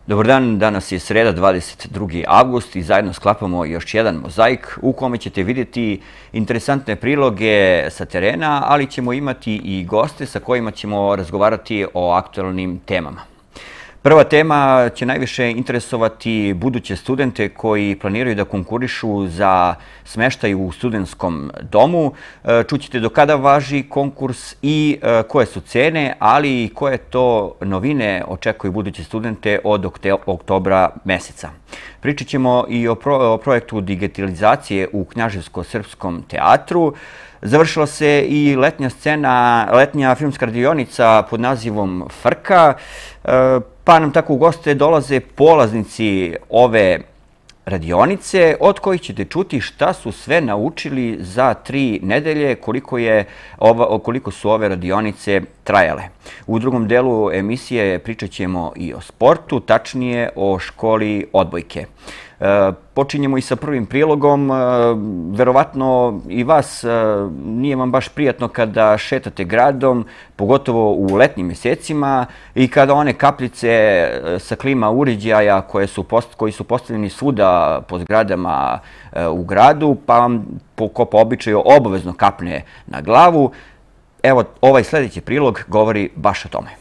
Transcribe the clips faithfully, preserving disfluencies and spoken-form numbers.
Dobar dan, danas je sreda, dvadeset drugi avgust i zajedno sklapamo još jedan mozaik u kome ćete vidjeti interesantne priloge sa terena, ali ćemo imati i goste sa kojima ćemo razgovarati o aktualnim temama. Prva tema će najviše interesovati buduće studente koji planiraju da konkurišu za smeštaj u studentskom domu. Čućete do kada važi konkurs i koje su cene, ali i koje to novine očekuju buduće studente od oktobra meseca. Pričat ćemo i o projektu digitalizacije u Knjaževsko-srpskom teatru. Završila se i letnja scena, letnja filmska radionica pod nazivom Frka, pa nam tako u goste dolaze polaznici ove radionice, od kojih ćete čuti šta su sve naučili za tri nedelje, koliko, je, koliko su ove radionice trajale. U drugom delu emisije pričat ćemo i o sportu, tačnije o školi odbojke. Počinjemo i sa prvim prilogom. Verovatno i vas nije vam baš prijatno kada šetate gradom, pogotovo u letnjim mjesecima i kada one kapljice sa klima uređaja koji su postavljeni svuda po zgradama u gradu, pa vam ko po običaju obavezno kapne na glavu. Evo, ovaj sljedeći prilog govori baš o tome.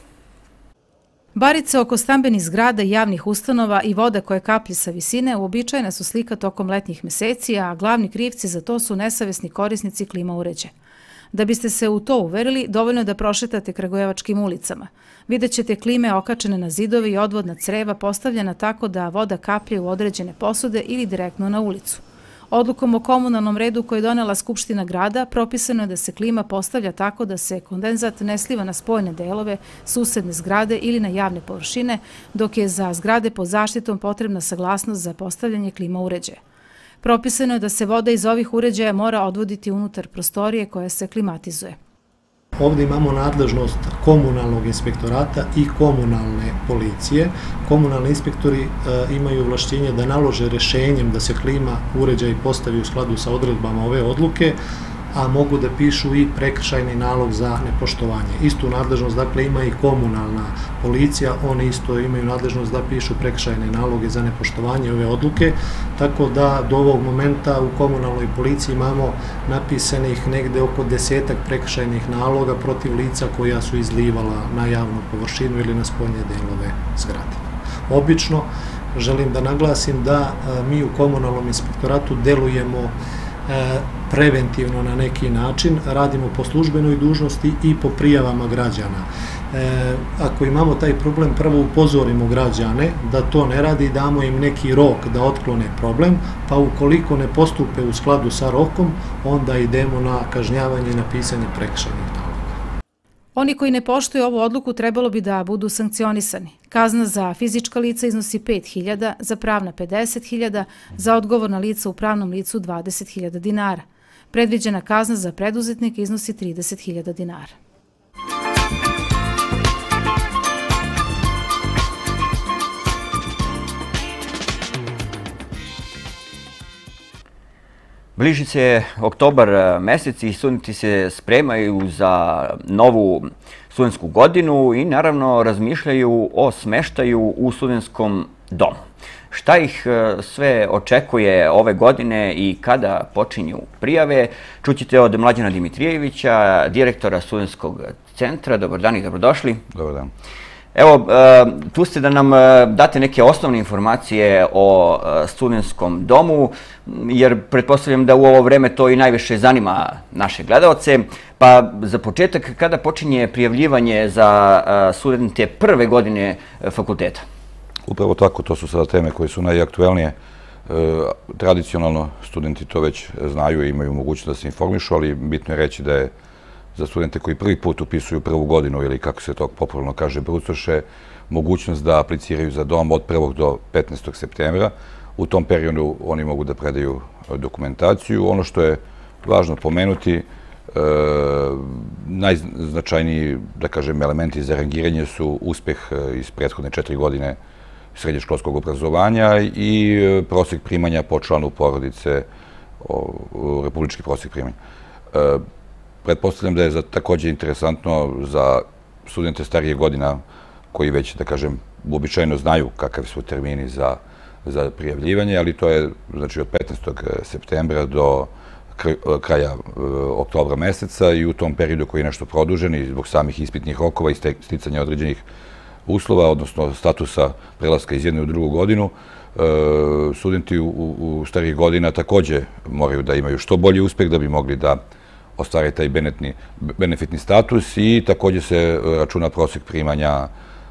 Barice oko stambenih zgrada i javnih ustanova i voda koje kaplje sa visine uobičajena su slika tokom letnjih meseci, a glavni krivci za to su nesavesni korisnici klima uređaja. Da biste se u to uverili, dovoljno je da prošetate Kragujevačkim ulicama. Vidjet ćete klime okačene na zidove i odvodna creva postavljena tako da voda kaplje u određene posude ili direktno na ulicu. Odlukom o komunalnom redu koje je donela Skupština grada, propisano je da se klima postavlja tako da se kondenzat ne sliva na spoljne delove, susedne zgrade ili na javne površine, dok je za zgrade pod zaštitom potrebna saglasnost za postavljanje klima uređaja. Propisano je da se voda iz ovih uređaja mora odvoditi unutar prostorije koja se klimatizuje. Ovdje imamo nadležnost komunalnog inspektorata i komunalne policije. Komunalni inspektori imaju ovlašćenje da nalože rješenjem da se klima uređaj postavi u skladu sa odredbama ove odluke, a mogu da pišu i prekršajni nalog za nepoštovanje. Istu nadležnost, dakle, ima i komunalna policija, oni isto imaju nadležnost da pišu prekršajne naloge za nepoštovanje ove odluke, tako da do ovog momenta u komunalnoj policiji imamo napisanih negde oko desetak prekršajnih naloga protiv lica koja su izlivala na javnu površinu ili na spoljne delove zgrade. Obično, želim da naglasim da mi u komunalnom inspektoratu delujemo preventivno na neki način, radimo po službenoj dužnosti i po prijavama građana. Ako imamo taj problem, prvo upozorimo građane da to ne radi, damo im neki rok da otklone problem, pa ukoliko ne postupe u skladu sa rokom, onda idemo na kažnjavanje i na pisanje prekršajnih naloga. Oni koji ne poštuju ovu odluku trebalo bi da budu sankcionisani. Kazna za fizička lica iznosi pet hiljada, za pravna pedeset hiljada, za odgovorna lica u pravnom licu dvadeset hiljada dinara. Predviđena kazna za preduzetnike iznosi trideset hiljada dinara. Bliži se oktobar mesec i studenti se spremaju za novu studentsku godinu i naravno razmišljaju o smeštaju u studentskom domu. Šta ih sve očekuje ove godine i kada počinju prijave, čućete od Mlađana Dimitrijevića, direktora studentskog centra. Dobar dan i dobrodošli. Dobar dan. Evo, tu ste da nam date neke osnovne informacije o studentskom domu, jer pretpostavljam da u ovo vreme to i najviše zanima naše gledalce. Pa za početak, kada počinje prijavljivanje za studente prve godine fakulteta? Upravo tako, to su sada teme koje su najaktuelnije. Tradicionalno studenti to već znaju i imaju mogućnost da se informišu, ali bitno je reći da je za studente koji prvi put upisuju prvu godinu ili, kako se to popularno kaže, brucoše, mogućnost da apliciraju za dom od prvog do petnaestog septembra. U tom periodu oni mogu da predaju dokumentaciju. Ono što je važno pomenuti, najznačajniji, da kažem, elementi za rangiranje su uspeh iz prethodne četiri godine srednješkolskog obrazovanja i prosjek primanja po članu porodice, republički prosjek primanja. Pretpostavljam da je također interesantno za studente starije godina koji već, da kažem, uobičajeno znaju kakvi su termini za, za prijavljivanje, ali to je znači od petnaestog septembra do kraja oktobra meseca i u tom periodu koji je nešto produžen i zbog samih ispitnih rokova i sticanja određenih uslova, odnosno statusa prelaska iz jedne u drugu godinu, studenti u, u starih godina takođe moraju da imaju što bolji uspeh da bi mogli da ostvare taj benefitni, benefitni status i takođe se računa prosek primanja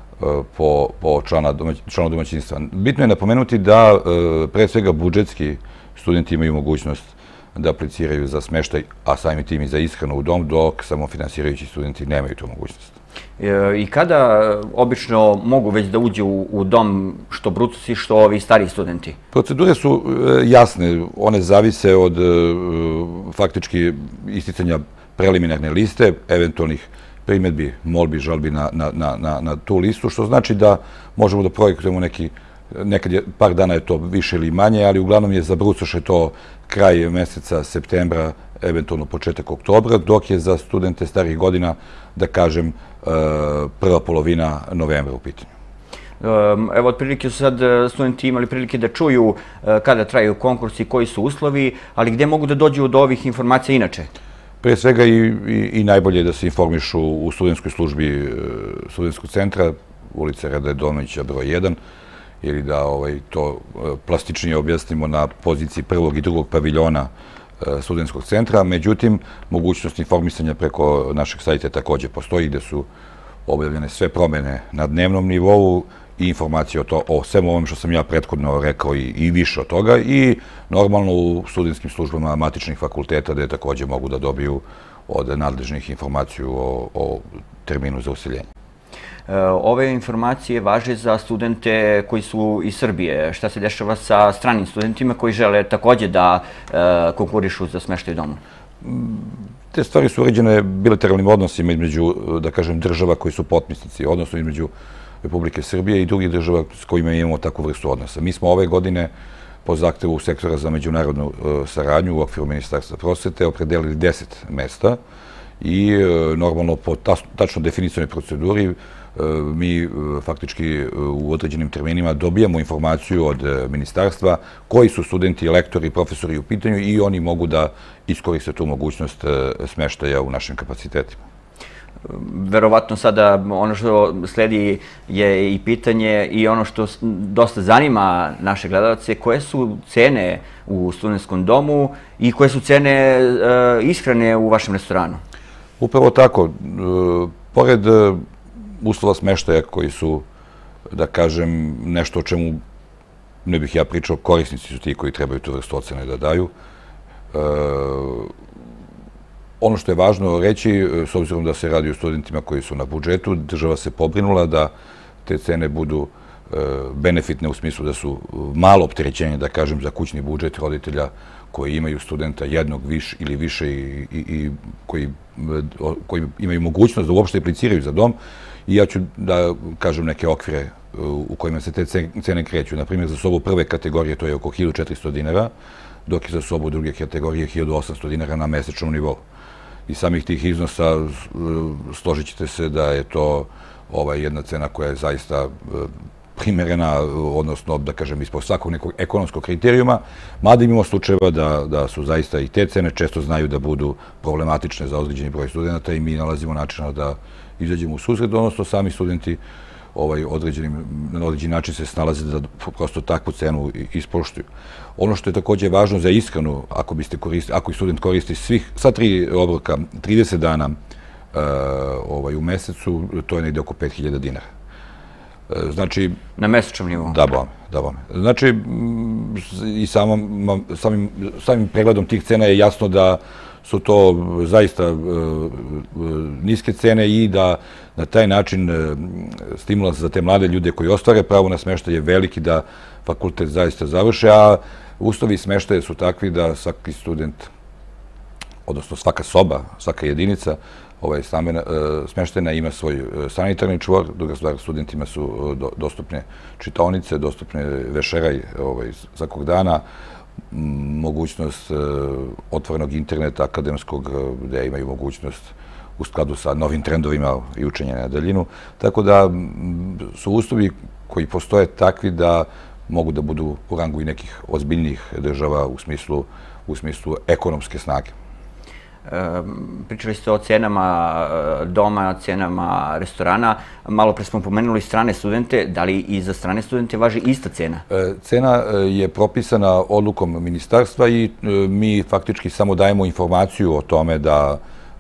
po, po člana, članu domaćinstva. Bitno je napomenuti da pre svega budžetski studenti imaju mogućnost da apliciraju za smeštaj, a samim tim i za ishranu u dom, dok samofinansirajući studenti nemaju tu mogućnost. I kada obično mogu već da uđu u dom što brucusi, što ovi stariji studenti? Procedure su jasne. One zavise od faktički isticanja preliminarne liste, eventualnih primedbi, molbi, žalbi na, na, na, na tu listu, što znači da možemo da projektujemo neki, nekad je, par dana je to više ili manje, ali uglavnom je za brucoše to kraj meseca septembra, eventualno početak oktobra, dok je za studente starih godina, da kažem, prva polovina novembra u pitanju. Evo, otprilike su sad studenti imali prilike da čuju kada traju konkursi, koji su uslovi, ali gde mogu da dođu do ovih informacija inače? Pre svega i, i, i najbolje je da se informišu u studentskoj službi studentskog centra, ulica Rade Donovića broj jedan, ili da ovaj, to plastičnije objasnimo na poziciji prvog i drugog paviljona studentskog centra. Međutim, mogućnost informisanja preko našeg sajta takođe postoji, gde su objavljene sve promene na dnevnom nivou i informacije o, to, o svemu ovom što sam ja prethodno rekao i, i više od toga, i normalno u studentskim službama matičnih fakulteta, gde takođe mogu da dobiju od nadležnih informaciju o, o terminu za useljenje. Ove informacije važe za studente koji su iz Srbije. Šta se dešava sa stranim studentima koji žele takođe da konkurišu za smeštaj u domu? Te stvari su uređene bilateralnim odnosima između, da kažem, država koji su potpisnici, odnosno između Republike Srbije i drugih država s kojima imamo takvu vrstu odnosa. Mi smo ove godine po zahtevu Sektora za međunarodnu saradnju u okviru Ministarstva prosvete opredelili deset mesta i normalno po tačno definicionoj proceduri mi faktički u određenim terminima dobijamo informaciju od ministarstva koji su studenti, lektori, profesori u pitanju i oni mogu da iskoriste tu mogućnost smeštaja u našim kapacitetima. Verovatno sada ono što sledi je i pitanje i ono što dosta zanima naše gledalce, koje su cene u studentskom domu i koje su cene ishrane u vašem restoranu? Upravo tako. Pored uslova smeštaja koji su, da kažem, nešto o čemu ne bih ja pričao, korisnici su ti koji trebaju tu vrstu ocene da daju. E, ono što je važno reći, s obzirom da se radi o studentima koji su na budžetu, država se pobrinula da te cene budu e, benefitne u smislu da su malo opterećenje, da kažem, za kućni budžet roditelja koji imaju studenta jednog viš, ili više i, i, i koji, koji imaju mogućnost da uopšte apliciraju za dom. I ja ću da kažem neke okvire u kojima se te cene kreću. Naprimjer, za sobu prve kategorije to je oko hiljadu četiristo dinara, dok je za sobu druge kategorije hiljadu osamsto dinara na mesečnom nivou. I samih tih iznosa složit ćete se da je to ovaj, jedna cena koja je zaista primerena, odnosno, da kažem, ispod svakog nekog ekonomskog kriterijuma, mada imamo slučajeva da, da su zaista i te cene često znaju da budu problematične za određeni broj studenta i mi nalazimo načina da izađemo u susret, odnosno sami studenti ovaj, određenim, na određeni način se snalaze da prosto takvu cenu ispoštuju. Ono što je takođe važno za ishranu, ako biste koristili, ako i student koristi svih, sva tri obroka, trideset dana uh, ovaj, u mesecu, to je negde oko pet hiljada dinara. Znači, na mesečnom nivou? Da, bome, da, bome. Znači, i samom, samim, samim pregledom tih cena je jasno da su to zaista uh, niske cene i da na taj način uh, stimulans za te mlade ljude koji ostvare pravo na smeštaj je veliki da fakultet zaista završe, a uslovi smeštaja su takvi da svaki student, odnosno svaka soba, svaka jedinica ovaj, stambena, uh, smeštajna ima svoj uh, sanitarni čvor, druga stvar, studentima su uh, do, dostupne čitaonice, dostupne vešeraj ovaj, svakog dana, mogućnost uh, otvorenog interneta akademskog gde imaju mogućnost u skladu sa novim trendovima i učenja na daljinu. Tako da su uslovi koji postoje takvi da mogu da budu u rangu i nekih ozbiljnijih država u smislu, u smislu ekonomske snage. Pričali ste o cenama doma, cenama restorana. Malo pre smo pomenuli strane studente. Da li i za strane studente važi ista cena? Cena je propisana odlukom ministarstva i mi faktički samo dajemo informaciju o tome da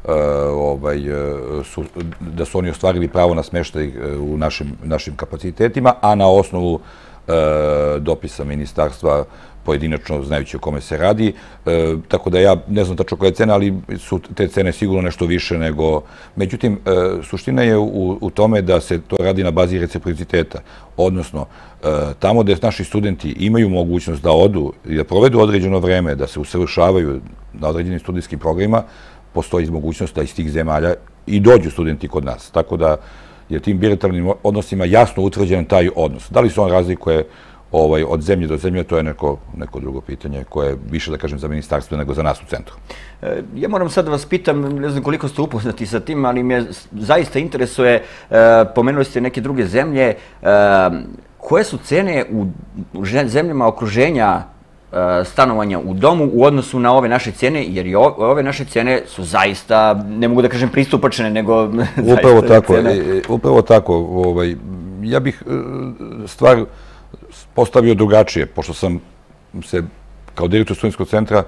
da su oni ostvarili pravo na smeštaj u našim kapacitetima, a na osnovu dopisa ministarstva pojedinačno, znajući o kome se radi. Tako da ja ne znam tačno koja je cena, ali su te cene sigurno nešto više nego... Međutim, suština je u tome da se to radi na bazi reciprociteta. Odnosno, tamo gde naši studenti imaju mogućnost da odu i da provedu određeno vreme, da se usavršavaju na određenim studijskim programima, postoji mogućnost da iz tih zemalja i dođu studenti kod nas. Tako da je tim bilateralnim odnosima jasno utvrđen taj odnos. Da li se on razlikuje od zemlje do zemlje, to je neko drugo pitanje koje je više, da kažem, za ministarstvo nego za nas u centru. Ja moram sad da vas pitam, ne znam koliko ste upoznati sa tim, ali me zaista interesuje, pomenuli ste neke druge zemlje, koje su cene u zemljama okruženja stanovanja u domu u odnosu na ove naše cene, jer i ove naše cene su zaista, ne mogu da kažem pristupačne, nego zaista cene. Upravo tako. Ja bih stvar postavio drugačije, pošto sam se kao direktor studentskog centra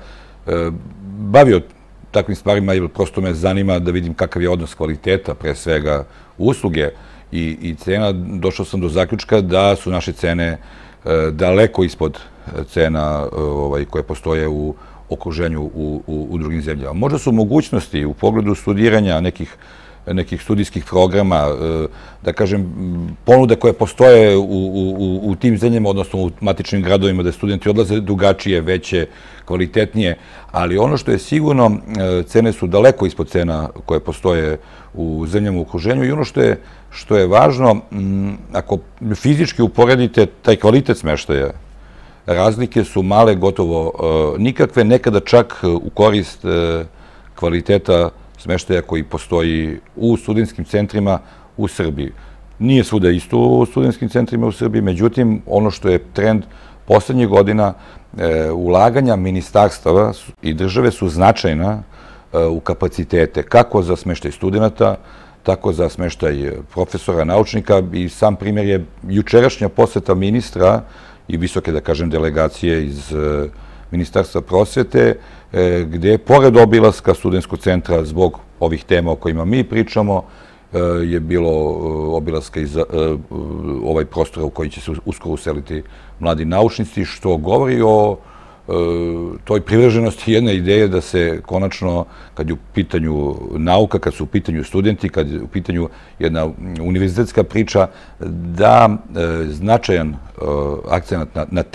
bavio takvim stvarima, jer prosto me zanima da vidim kakav je odnos kvaliteta, pre svega usluge i cena. Došao sam do zaključka da su naše cene daleko ispod cena koje postoje u okruženju u drugim zemljama. Možda su mogućnosti u pogledu studiranja nekih nekih studijskih programa, da kažem, ponude koje postoje u tim zemljama, odnosno u matičnim gradovima gde studenti odlaze drugačije, veće, kvalitetnije, ali ono što je sigurno, cene su daleko ispod cena koje postoje u zemljama u okruženju i ono što je važno, ako fizički uporedite taj kvalitet smeštaja, razlike su male, gotovo nikakve, nekada čak u korist kvaliteta smeštaja koji postoji u studentskim centrima u Srbiji. Nije svuda isto u studentskim centrima u Srbiji, međutim, ono što je trend poslednjih godina, ulaganja ministarstava i države su značajna u kapacitete, kako za smeštaj studenta, tako za smeštaj profesora, naučnika, i sam primjer je jučerašnja poseta ministra i visoke, da kažem, delegacije iz Ministarstva prosvete, gde, pored obilaska studentskog centra zbog ovih tema o kojima mi pričamo, je bilo obilaska iz ovaj prostora u koji će se uskoro useliti mladi naučnici, što govori o toj privrženosti jedne ideje da se konačno, kad je u pitanju nauka, kad su u pitanju studenti, kad je u pitanju jedna univerzitetska priča, da značajan akcent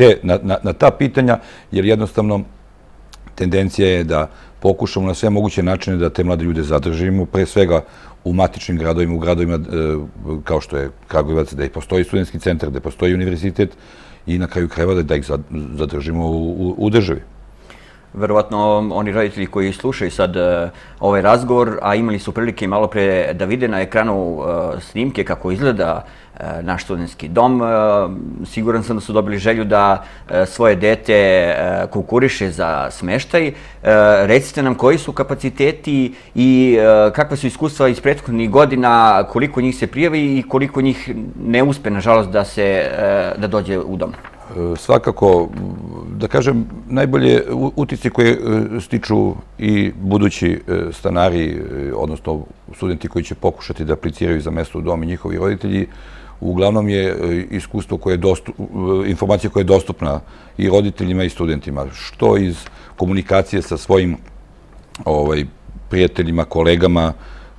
na ta pitanja, jer jednostavno tendencija je da pokušamo na sve moguće načine da te mlade ljude zadržimo, pre svega u matičnim gradovima, u gradovima kao što je Kragujevac, da i postoji studentski centar, da postoji univerzitet, i na kraju krajeva da ih zadržimo u državi. Verovatno oni roditelji koji slušaju sad ovaj razgovor, a imali su prilike malo pre da vide na ekranu snimke kako izgleda naš studentski dom, siguran sam da su dobili želju da svoje dete konkuriše za smeštaj. Recite nam koji su kapaciteti i kakva su iskustva iz prethodnih godina, koliko njih se prijavi i koliko njih ne uspe, nažalost, da dođe u dom. Svakako, da kažem, najbolje utice koje stiču i budući stanari, odnosno studenti koji će pokušati da apliciraju za mesto u dom i njihovi roditelji, uglavnom je iskustvo koje je dostupno, informacija koja je dostupna i roditeljima i studentima, što iz komunikacije sa svojim prijateljima, kolegama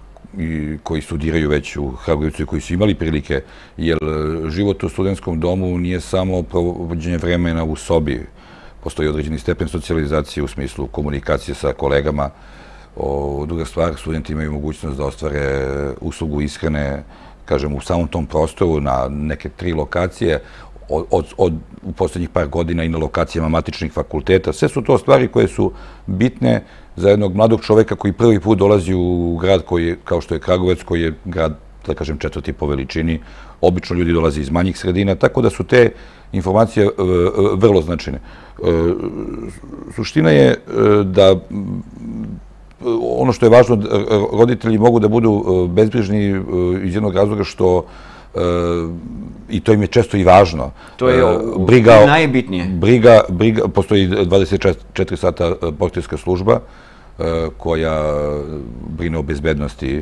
koji studiraju već u Kragujevcu i koji su imali prilike, jer život u studentskom domu nije samo provođenje vremena u sobi. Postoji određeni stepen socijalizacije u smislu komunikacije sa kolegama. Druga stvar, studenti imaju mogućnost da ostvare uslugu ishrane, kažem, u samom tom prostoru na neke tri lokacije, u poslednjih par godina i na lokacijama matičnih fakulteta. Sve su to stvari koje su bitne za jednog mladog čoveka koji prvi put dolazi u grad koji je, kao što je Kragujevac, koji je grad da kažem, četvrti po veličini. Obično ljudi dolaze iz manjih sredina, tako da su te informacije vrlo značajne. Suština je da ono što je važno, roditelji mogu da budu bezbrižni iz jednog razloga što, i to im je često i važno. To je najbitnije. Briga, postoji dvadeset četiri sata portirska služba koja brine o bezbednosti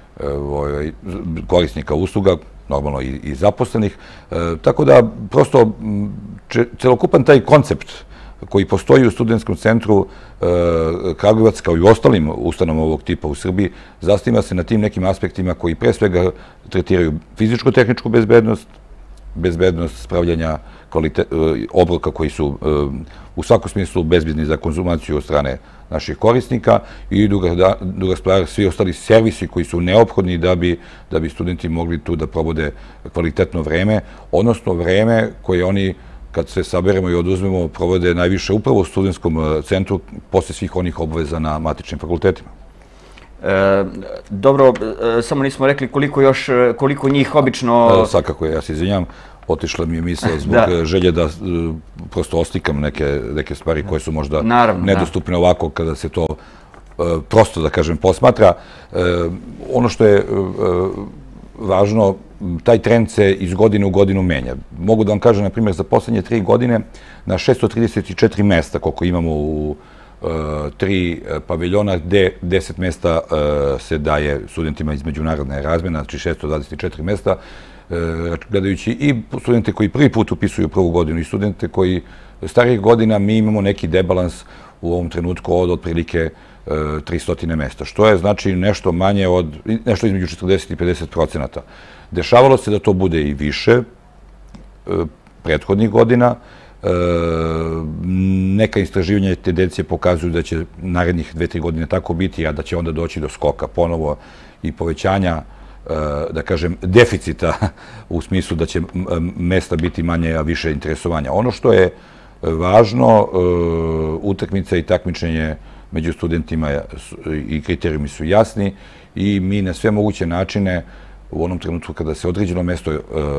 korisnika usluga, normalno i zaposlenih. Tako da, prosto, celokupan taj koncept koji postoji u Studentskom centru Kragujevac, kao i u ostalim ustanovama ovog tipa u Srbiji, zasniva se na tim nekim aspektima koji pre svega tretiraju fizičko-tehničku bezbednost, bezbednost spravljanja obroka koji su u svakom smislu bezbedni za konzumaciju od strane naših korisnika i druga stvar, svi ostali servisi koji su neophodni da bi studenti mogli tu da probode kvalitetno vreme, odnosno vreme koje oni, kad se saberemo i oduzmemo, provode najviše upravo u Studentskom centru posle svih onih obaveza na matičnim fakultetima. Dobro, samo nismo rekli koliko još, koliko njih obično... Svakako, ja se izvinjam, otišla mi je misla zbog želje da prosto oslikam neke stvari koje su možda nedostupne ovako kada se to prosto, da kažem, posmatra. Ono što je važno, taj trend se iz godine u godinu menja. Mogu da vam kažem, na primjer, za poslednje tri godine na šesto trideset četiri mesta, koliko imamo u tri paviljona, gde deset mesta se daje studentima iz međunarodne razmjene, znači šesto dvadeset četiri mesta, gledajući i studente koji prvi put upisuju prvu godinu i studente koji starijih godina, mi imamo neki debalans u ovom trenutku od otprilike tristo mesta, što je znači nešto manje od, nešto između četrdeset i pedeset procenata. Dešavalo se da to bude i više prethodnih godina. Neka istraživanja i tendencije pokazuju da će narednih dve, tri godine tako biti, a da će onda doći do skoka ponovo i povećanja, da kažem, deficita u smislu da će mesta biti manje, a više interesovanja. Ono što je važno, utakmica i takmičenje među studentima i kriterijumi su jasni i mi na sve moguće načine u onom trenutku kada se određeno mesto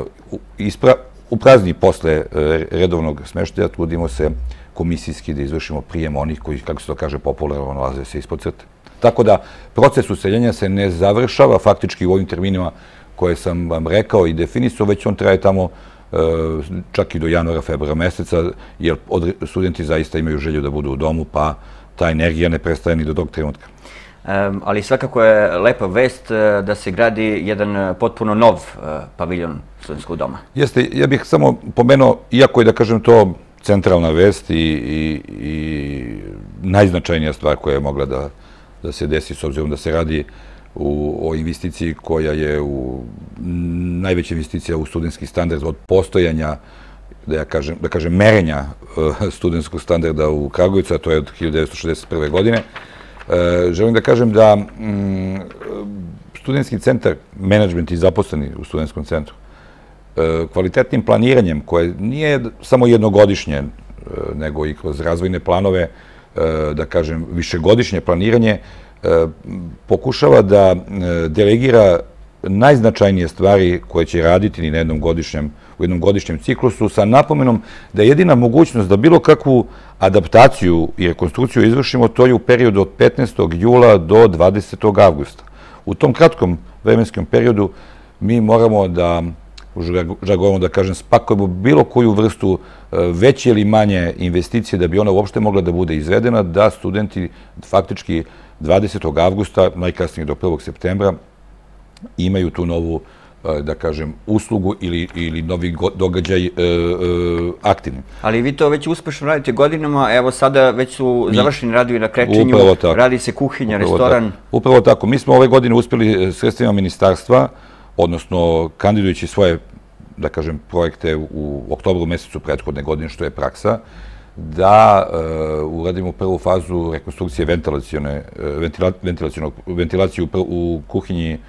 uprazni posle redovnog smeštaja, trudimo se komisijski da izvršimo prijem onih koji, kako se to kaže popularno, nalaze se ispod crte. Tako da proces useljenja se ne završava faktički u ovim terminima koje sam vam rekao i definisao, već on traje tamo čak i do januara, februara meseca, jer studenti zaista imaju želju da budu u domu, pa ta energija ne prestaje ni do tog trenutka. Ali svakako je lepa vest da se gradi jedan potpuno nov paviljon Studentskog doma. Jeste, ja bih samo pomenuo, iako je, da kažem, to centralna vest i najznačajnija stvar koja je mogla da se desi, s obzirom da se radi o investiciji koja je najveća investicija u studentski standard od postojanja, da kažem, merenja studentskog standarda u Kragujevcu, a to je od hiljadu devetsto šezdeset prve. godine. Želim da kažem da studentski centar, menadžment i zaposleni u studentskom centru, kvalitetnim planiranjem, koje nije samo jednogodišnje, nego i kroz razvojne planove, da kažem, višegodišnje planiranje, pokušava da delegira najznačajnije stvari koje će raditi ni na jednom godišnjem, u jednom godišnjem ciklusu, sa napomenom da je jedina mogućnost da bilo kakvu adaptaciju i rekonstrukciju izvršimo, to je u periodu od petnaestog jula do dvadesetog avgusta. U tom kratkom vremenskom periodu mi moramo da, u žargonu da kažem, spakujemo bilo koju vrstu veće ili manje investicije da bi ona uopšte mogla da bude izvedena, da studenti faktički dvadesetog avgusta, najkasnije do prvog septembra, imaju tu novu, da kažem, uslugu ili novi događaj aktivni. Ali vi to već uspešno radite godinama, evo sada već su završeni radovi na Krečenju, radi se kuhinja, restoran. Upravo tako. Mi smo ove godine uspeli sredstvima ministarstva, odnosno kandidujući svoje, da kažem, projekte u oktobru mesecu prethodne godine, što je praksa, da uradimo prvu fazu rekonstrukcije ventilacije u kuhinji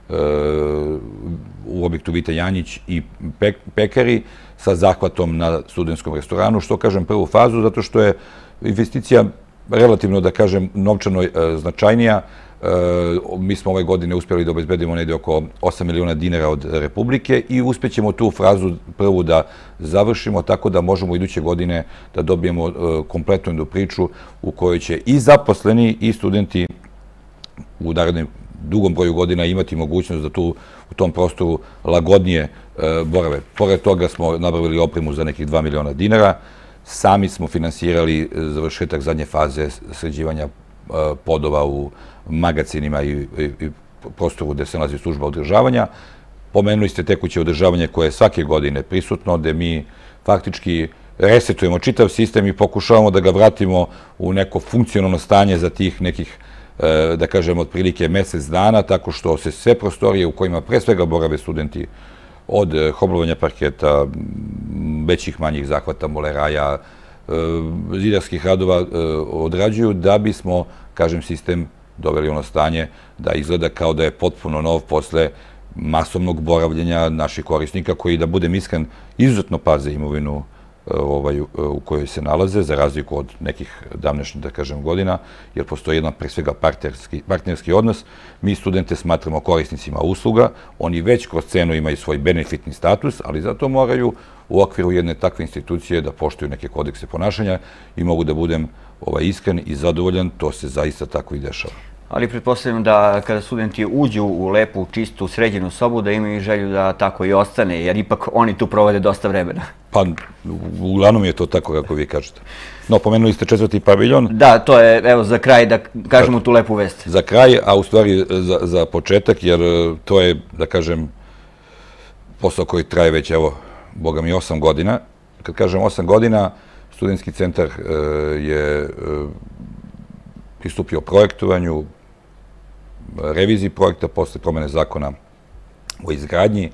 u objektu Vita Janjić i pekari sa zahvatom na studentskom restoranu. Što kažem prvu fazu? Zato što je investicija relativno, da kažem, novčano značajnija. Mi smo ove godine uspjeli da obezbedimo negdje oko osam miliona dinara od Republike i uspjećemo tu frazu prvu da završimo tako da možemo iduće godine da dobijemo kompletnu jednu priču u kojoj će i zaposleni i studenti u narednom dugom broju godina imati mogućnost da tu u tom prostoru lagodnije borave. Pored toga smo nabavili opremu za nekih dva miliona dinara. Sami smo finansirali završetak zadnje faze sređivanja podova u magacinima i prostoru gde se nalazi služba održavanja. Pomenuli ste tekuće održavanje koje je svake godine prisutno, gde mi faktički resetujemo čitav sistem i pokušavamo da ga vratimo u neko funkcionalno stanje za tih nekih, da kažem, otprilike mesec dana, tako što se sve prostorije u kojima pre svega borave studenti od hoblovanja parketa, većih manjih zahvata, moleraja, zidarskih radova odrađuju da bismo, kažem, sistem doveli ono stanje da izgleda kao da je potpuno nov posle masovnog boravljenja naših korisnika koji, da budem iskren, izuzetno paze imovinu u kojoj se nalaze, za razliku od nekih davnešnjih, da kažem, godina, jer postoji jedan pre svega partnerski odnos. Mi studente smatramo korisnicima usluga, oni već kroz cenu imaju svoj benefitni status, ali zato moraju u okviru jedne takve institucije da poštuju neke kodekse ponašanja i mogu da budem iskren i zadovoljan, to se zaista tako i dešava. Ali pretpostavljam da kada studenti uđu u lepu, čistu, sređenu sobu, da imaju želju da tako i ostane, jer ipak oni tu provode dosta vremena. Pa, uglavnom je to tako kako vi kažete. No, pomenuli ste četvrti paviljon. Da, to je, evo, za kraj da kažemo tu lepu vest. Za kraj, a u stvari za početak, jer to je, da kažem, posao koji traje već, evo, boga mi, osam godina. Kad kažem osam godina, Studentski centar je pristupio projektovanju, reviziji projekta posle promene zakona o izgradnji,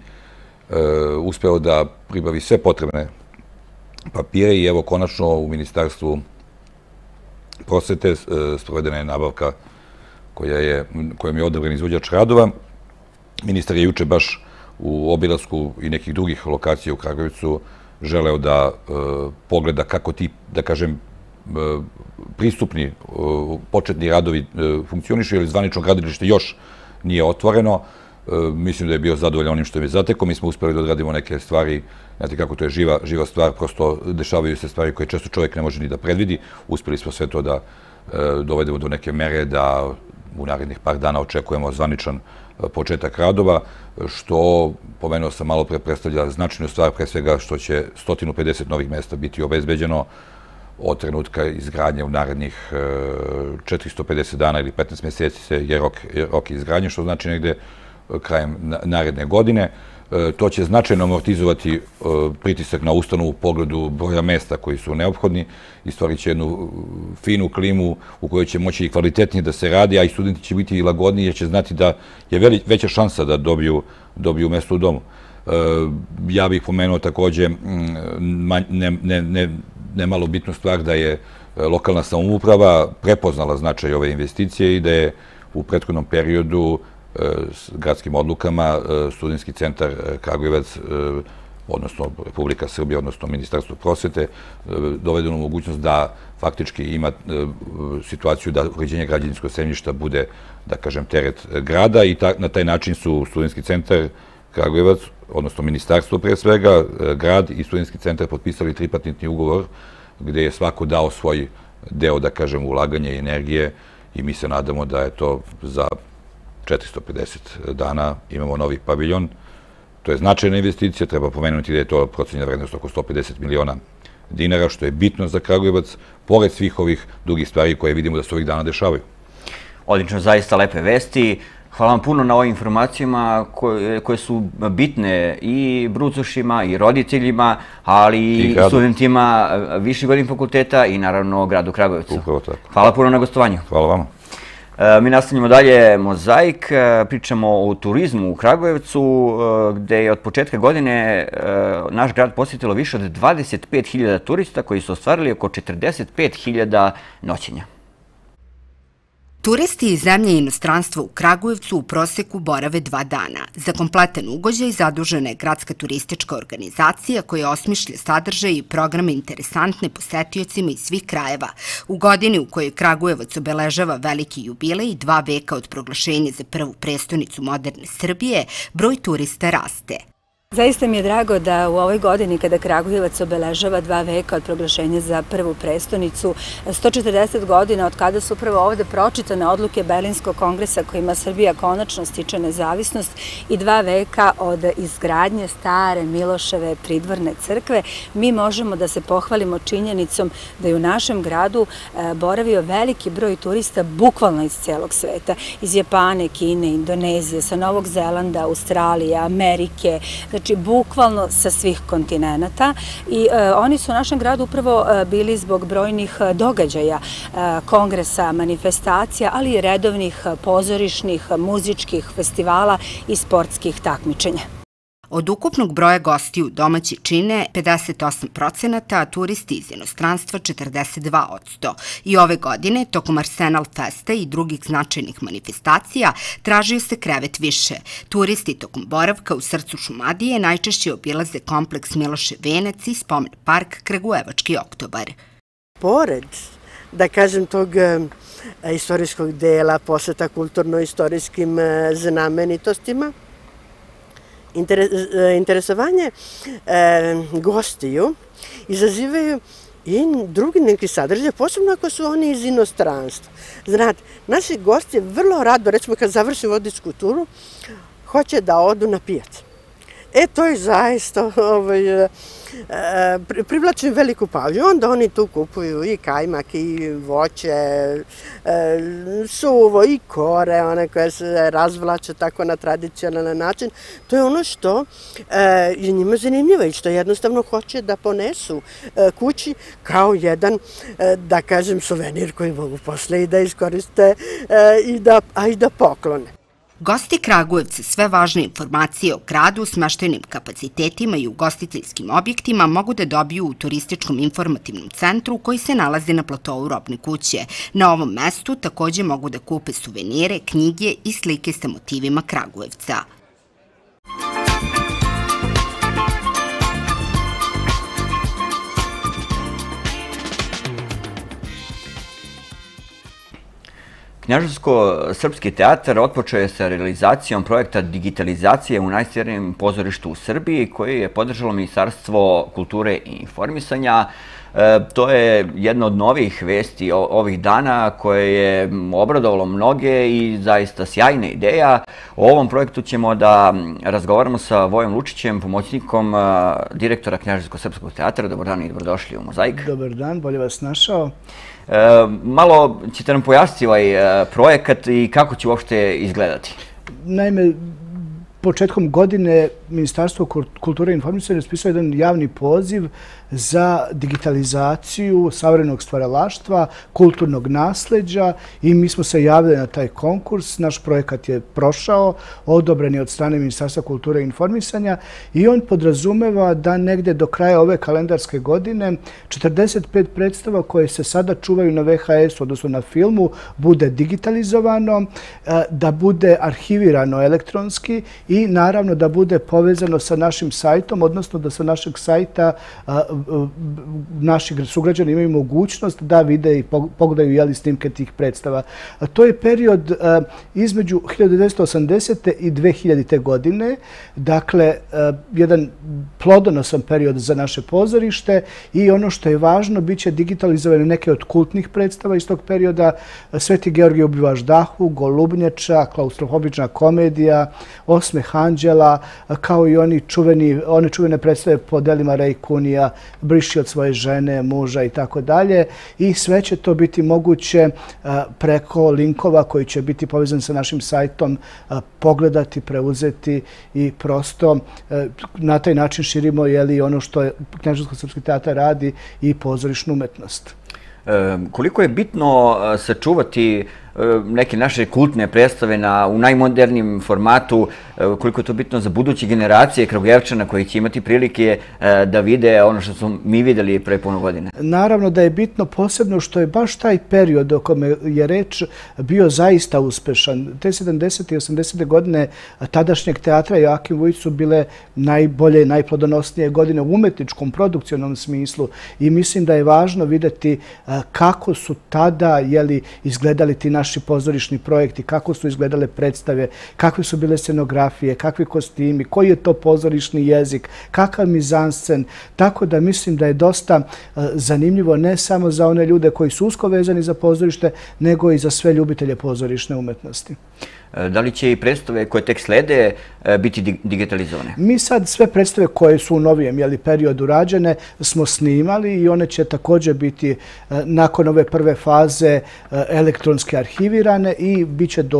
uspeo da pribavi sve potrebne papire i evo konačno u Ministarstvu prosvete sprovedena je nabavka kojom je odabran izvođač radova. Ministar je juče baš u obilasku i nekih drugih lokacija u Kragujevcu želeo da pogleda kako ti, da kažem, pristupni početni radovi funkcionišu, jer zvanično gradilište još nije otvoreno. Mislim da je bio zadovoljan onim što je zateko. Mi smo uspeli da odradimo neke stvari, znate kako to je živa stvar, prosto dešavaju se stvari koje često čovjek ne može ni da predvidi. Uspeli smo sve to da dovedemo do neke mere da u narednih par dana očekujemo zvaničan početak radova, što, pomenuo sam malo pre, predstavlja značajnu stvar, pre svega što će sto pedeset novih mesta biti obezbeđeno od trenutka izgradnje u narednih četiristo pedeset dana ili petnaest meseci je rok izgradnje, što znači negde krajem naredne godine. To će značajno amortizovati pritisak na ustanovu u pogledu broja mesta koji su neophodni i stvorit će jednu finu klimu u kojoj će moći i kvalitetnije da se radi, a i studenti će biti i lagodniji jer će znati da je veća šansa da dobiju mesto u domu. Ja bih pomenuo takođe ne malo bitnu stvar da je lokalna samouprava prepoznala značaj ove investicije i da je u prethodnom periodu s gradskim odlukama Studentski centar Kragujevac, odnosno Republika Srbija, odnosno Ministarstvo prosvete, dovedeno u mogućnost da faktički ima situaciju da uređenje građevinskog zemljišta bude, da kažem, teret grada i na taj način su Studentski centar Kragujevac, odnosno Ministarstvo pre svega, grad i Studentski centar potpisali tripartitni ugovor gde je svako dao svoj deo, da kažem, ulaganja i energije i mi se nadamo da je to za četiristo pedeset dana imamo novi paviljon. To je značajna investicija, treba pomenuti da je to procenjena vrednost oko sto pedeset miliona dinara, što je bitno za Kragujevac, pored svih ovih drugih stvari koje vidimo da se ovih dana dešavaju. Odlično, zaista lepe vesti. Hvala vam puno na ovim informacijama koje su bitne i brucošima i roditeljima, ali i studentima viših godina fakulteta i naravno gradu Kragujevcu. Upravo tako. Hvala puno na gostovanju. Hvala vama. Mi nastavljamo dalje Mozaik, pričamo o turizmu u Kragujevcu, gde je od početka godine naš grad posjetilo više od dvadeset pet hiljada turista koji su ostvarili oko četrdeset pet hiljada noćenja. Turisti iz zemlje i inostranstva u Kragujevcu u proseku borave dva dana. Za kompletan ugođaj zadužena je gradska turistička organizacija koja osmišlja sadržaj i programe interesantne posetiocima iz svih krajeva. U godini u kojoj Kragujevac obeležava veliki jubilej, dva veka od proglašenja za prvu prestonicu moderne Srbije, broj turista raste. Zaista mi je drago da u ovoj godini kada Kragujevac obeležava dva veka od proglašenja za prvu prestonicu, sto četrdeset godina od kada su upravo ovde pročitane odluke Berlinskog kongresa kojima Srbija konačno stiče nezavisnost i dva veka od izgradnje stare Miloševe pridvorne crkve, mi možemo da se pohvalimo činjenicom da je u našem gradu boravio veliki broj turista bukvalno iz celog sveta, iz Japana, Kine, Indonezije, sa Novog Zelanda, Australije, Amerike, znači bukvalno sa svih kontinenata i oni su u našem gradu upravo bili zbog brojnih događaja, kongresa, manifestacija, ali i redovnih pozorišnih, muzičkih festivala i sportskih takmičenja. Od ukupnog broja gostiju domaći čine pedeset osam procenata, a turisti iz inostranstva četrdeset dva posto. I ove godine, tokom Arsenal Festa i drugih značajnih manifestacija, tražio se krevet više. Turisti tokom boravka u srcu Šumadije najčešće obilaze kompleks Miloše Venac i spomen park Kragujevački oktobar. Pored, da kažem, tog istorijskog dela, poseta kulturno-istorijskim znamenitostima, interesovanje gostiju izazivaju i drugi neki sadržaj, posebno ako su oni iz inostranstva. Znate, naši gosti vrlo rado, recimo kad završi vodičku turu, hoće da odu na pijac. E, to je zaista privlači veliku pažnju. Onda oni tu kupuju i kajmak, i voće, suvo, i kore, one koje se razvlače tako na tradicionalan način. To je ono što je njima zanimljivo i što jednostavno hoće da ponesu kući kao jedan, da kažem, suvenir koji mogu posle i da iskoriste, a i da poklone. Gosti Kragujevca sve važne informacije o gradu, smeštajnim kapacitetima i ugostiteljskim objektima mogu da dobiju u turističkom informativnom centru koji se nalazi na platovu Robne kuće. Na ovom mestu takođe mogu da kupe suvenire, knjige i slike sa motivima Kragujevca. Knjaževsko-srpski teatar otpočeo je sa realizacijom projekta digitalizacije u najstarnijem pozorištu u Srbiji koje je podržalo Ministarstvo kulture i informisanja. To je jedna od novih vesti ovih dana koje je obradovalo mnoge i zaista sjajna ideja. O ovom projektu ćemo da razgovaramo sa Vojom Lučićem, pomoćnikom direktora Knjaževsko-srpskog teatra. Dobar dan i dobrodošli u Mozaik. Dobar dan, bolje vas našao. Malo ćete nam pojasniti ovaj projekat i kako će uopšte izgledati? Naime, početkom godine Ministarstvo kulture i informisanja raspisalo jedan javni poziv za digitalizaciju savremenog stvaralaštva, kulturnog nasleđa i mi smo se javili na taj konkurs. Naš projekat je prošao, odobren je od strane Ministarstva kulture i informisanja i on podrazumeva da negde do kraja ove kalendarske godine četrdeset pet predstava koje se sada čuvaju na ve ha esu, odnosno na filmu, bude digitalizovano, da bude arhivirano elektronski i naravno da bude povezano sa našim sajtom, odnosno da sa našeg sajta naši sugrađani imaju mogućnost da vide i pogledaju jeli snimke tih predstava. To je period između hiljadu devetsto osamdesete i dve hiljadite godine, dakle jedan plodonosan period za naše pozorište i ono što je važno, bit će digitalizovane neke od kultnih predstava iz tog perioda, Sveti Georgije ubiva ždahu, Golubnjača, klaustrofobična komedija, Osmeh anđela, kao i oni čuveni, one čuvene predstave po delima Ray Kunija, Briši od svoje žene, muža i tako dalje. I sve će to biti moguće preko linkova koji će biti povezani sa našim sajtom, pogledati, preuzeti i prosto na taj način širimo ono što Knjaževsko-srpski teatar radi i pozorišnu umetnost. Koliko je bitno sačuvati neke naše kultne predstave u najmodernijem formatu, koliko je to bitno za buduće generacije Kragujevčana koji će imati prilike da vide ono što smo mi videli pre puno godine? Naravno da je bitno posebno što je baš taj period o kome je reč bio zaista uspešan. Te sedamdesete i osamdesete godine tadašnjeg teatra Joakim Vujić su bile najbolje, najplodonosnije godine u umetničkom, produkcionalnom smislu i mislim da je važno videti kako su tada izgledali ti naši pozorišni projekti, kako su izgledale predstave, kakve su bile scenografije, kakvi kostimi, koji je to pozorišni jezik, kakav mizanscen. Tako da mislim da je dosta zanimljivo ne samo za one ljude koji su usko vezani za pozorište, nego i za sve ljubitelje pozorišne umetnosti. Da li će i predstave koje tek slede biti digitalizovane? Mi sad sve predstave koje su u novijem periodu rađene smo snimali i one će također biti nakon ove prve faze elektronski arhivirane i bit će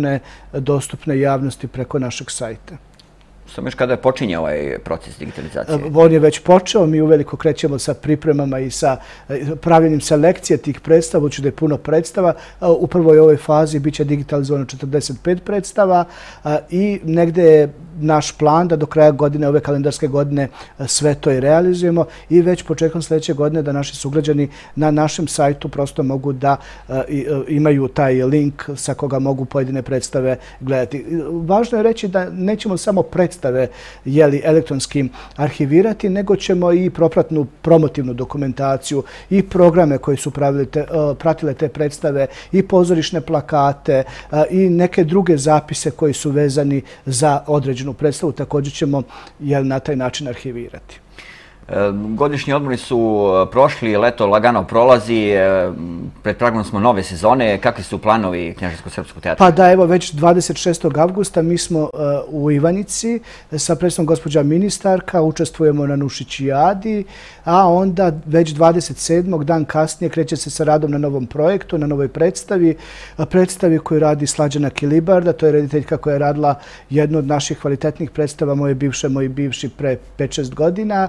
dostupne javnosti preko našeg sajta. Samo još kada počinje ovaj proces digitalizacije? On je već počeo, mi uveliko krećemo sa pripremama i sa pravljenjem selekcije tih predstava, ući da je puno predstava. U prvoj ovoj fazi bit će digitalizovano četrdeset pet predstava i negde je naš plan da do kraja godine, ove kalendarske godine, sve to i realizujemo i već početkom sljedeće godine da naši sugrađani na našem sajtu prosto mogu da imaju taj link sa koga mogu pojedine predstave gledati. Važno je reći da nećemo samo predstave elektronski arhivirati, nego ćemo i propratnu promotivnu dokumentaciju i programe koji su pratile te predstave i pozorišne plakate i neke druge zapise koji su vezani za određenu predstavu također ćemo na taj način arhivirati. Godišnji odmori su prošli, leto lagano prolazi, pred pragom smo nove sezone. Kakvi su planovi Knjaževsko-srpskog teatra? Pa da, evo već dvadeset šestog avgusta mi smo u Ivanici sa predstavom gospođa ministarka, učestvujemo na Nušićijadi, a onda već dvadeset sedmog dan kasnije kreće se sa radom na novom projektu, na novoj predstavi, predstavi koju radi Slađana Kilibarda, to je rediteljka koja je radila jednu od naših kvalitetnih predstava, moje bivše, moji bivši pre pet šest godina,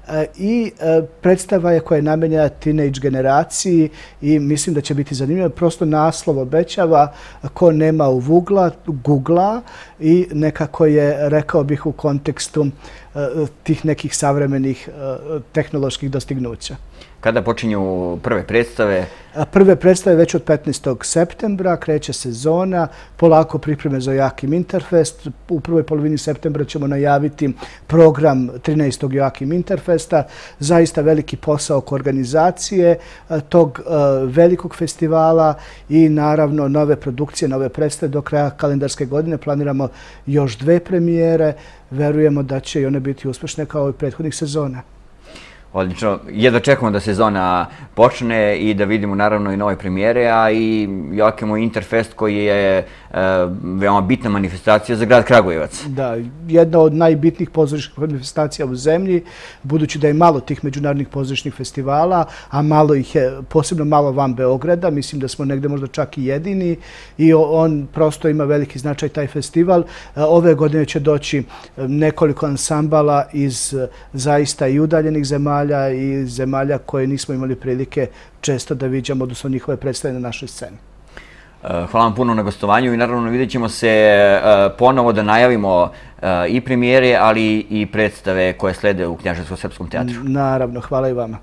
i predstava je koja je namenjena teenage generaciji i mislim da će biti zanimljivo. Prosto naslov obećava ko nema u Vugla, Googla i nekako je, rekao bih, u kontekstu tih nekih savremenih tehnoloških dostignuća. Kada počinju prve predstave? Prve predstave već od petnaestog septembra, kreće sezona, polako pripreme za Joakim Interfest. U prvoj polovini septembra ćemo najaviti program trinaestog Joakim Interfesta. Zaista veliki posao oko organizacije tog velikog festivala i naravno nove produkcije, nove predstave. Do kraja kalendarske godine planiramo još dve premijere. Verujemo da će i one biti uspešne kao i prethodnih sezona. Odlično. Jedva čekamo da sezona počne i da vidimo naravno i nove premijere, a i Joakimov Interfest koji je veoma bitna manifestacija za grad Kragujevac. Da, jedna od najbitnijih pozorišnih manifestacija u zemlji, budući da je malo tih međunarodnih pozorišnih festivala, a malo ih je, posebno malo van Beograda, mislim da smo negde možda čak i jedini i on prosto ima veliki značaj taj festival. Ove godine će doći nekoliko ansambala iz zaista i udaljenih zemalja i zemalja koje nismo imali prilike često da viđamo, odnosno njihove predstave na našoj sceni. Hvala vam puno na gostovanju i naravno vidjet ćemo se ponovo da najavimo i premijere, ali i predstave koje slede u Knjaževsko-srpskom teatru. Naravno, hvala i vama.